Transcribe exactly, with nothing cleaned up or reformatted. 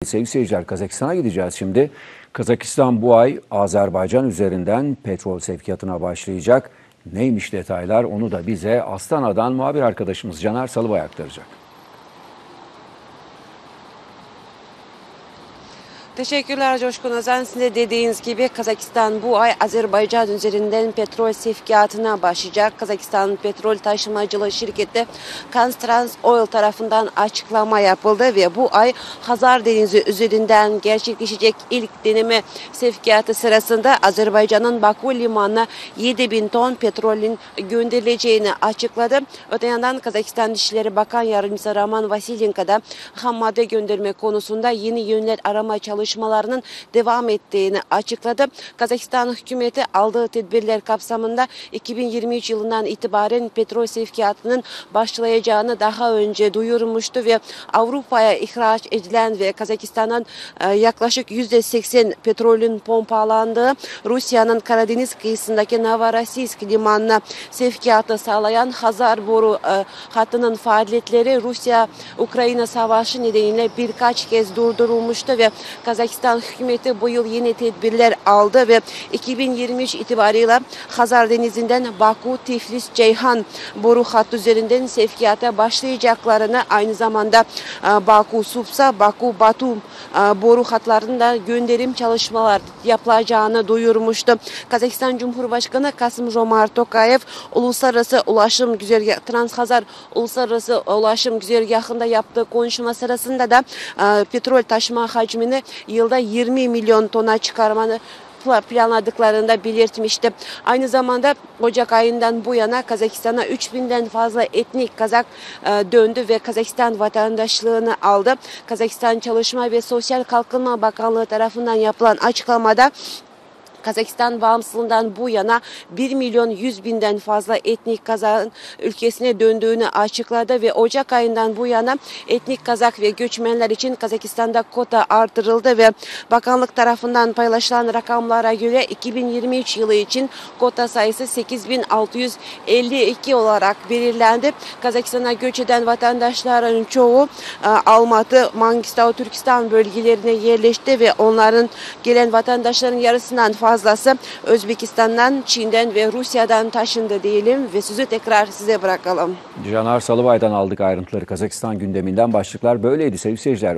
Sevgili seyirciler, Kazakistan'a gideceğiz şimdi. Kazakistan bu ay Azerbaycan üzerinden petrol sevkiyatına başlayacak. Neymiş detaylar, onu da bize Astana'dan muhabir arkadaşımız Caner Salıbay aktaracak. Teşekkürler Coşkun Özen. Sizin de dediğiniz gibi Kazakistan bu ay Azerbaycan üzerinden petrol sevkiyatına başlayacak. Kazakistan petrol taşımacılığı şirketi Kaztrans Oil tarafından açıklama yapıldı ve bu ay Hazar Denizi üzerinden gerçekleşecek ilk deneme sevkiyatı sırasında Azerbaycan'ın Baku limanına yedi bin ton petrolün gönderileceğini açıkladı. Öte yandan Kazakistan Dışişleri Bakan Yardımcısı Roman Vasilyenko da ham madde gönderme konusunda yeni yönler arama çalışmalarının devam ettiğini açıkladı. Kazakistan hükümeti aldığı tedbirler kapsamında iki bin yirmi üç yılından itibaren petrol sevkiyatının başlayacağını daha önce duyurmuştu ve Avrupa'ya ihraç edilen ve Kazakistan'ın yaklaşık yüzde seksen petrolün pompalandığı Rusya'nın Karadeniz kıyısındaki Novorossiysk limanına sevkiyatı sağlayan Hazar boru hattının faaliyetleri Rusya-Ukrayna savaşı nedeniyle birkaç kez durdurulmuştu ve Kazakistan hükümeti bu yıl yeni tedbirler aldı ve iki bin yirmi üç itibarıyla Hazar Denizi'nden Baku, Tiflis, Ceyhan boru hattı üzerinden sevkiyata başlayacaklarını, aynı zamanda Baku, Supsa, Baku, Batum boru hatlarında gönderim çalışmalar yapılacağını duyurmuştu. Kazakistan Cumhurbaşkanı Kasım-Jomart Tokayev uluslararası ulaşım güzergahı Transhazar uluslararası ulaşım güzergahında yaptığı konuşma sırasında da petrol taşıma hacmini yılda yirmi milyon tona çıkarmanı planladıklarını da belirtmişti. Aynı zamanda Ocak ayından bu yana Kazakistan'a üç binden fazla etnik Kazak döndü ve Kazakistan vatandaşlığını aldı. Kazakistan Çalışma ve Sosyal Kalkınma Bakanlığı tarafından yapılan açıklamada Kazakistan bağımsızlığından bu yana bir milyon yüz binden fazla etnik Kazak'ın ülkesine döndüğünü açıkladı ve Ocak ayından bu yana etnik Kazak ve göçmenler için Kazakistan'da kota artırıldı ve bakanlık tarafından paylaşılan rakamlara göre iki bin yirmi üç yılı için kota sayısı sekiz bin altı yüz elli iki olarak belirlendi. Kazakistan'a göç eden vatandaşların çoğu Almatı, Mangistau, Türkistan bölgelerine yerleşti ve onların gelen vatandaşların yarısından fazlası Özbekistan'dan, Çin'den ve Rusya'dan taşındı diyelim ve sözü tekrar size bırakalım. Caner Salıbay'dan aldık ayrıntıları. Kazakistan gündeminden başlıklar böyleydi sevgili seyirciler.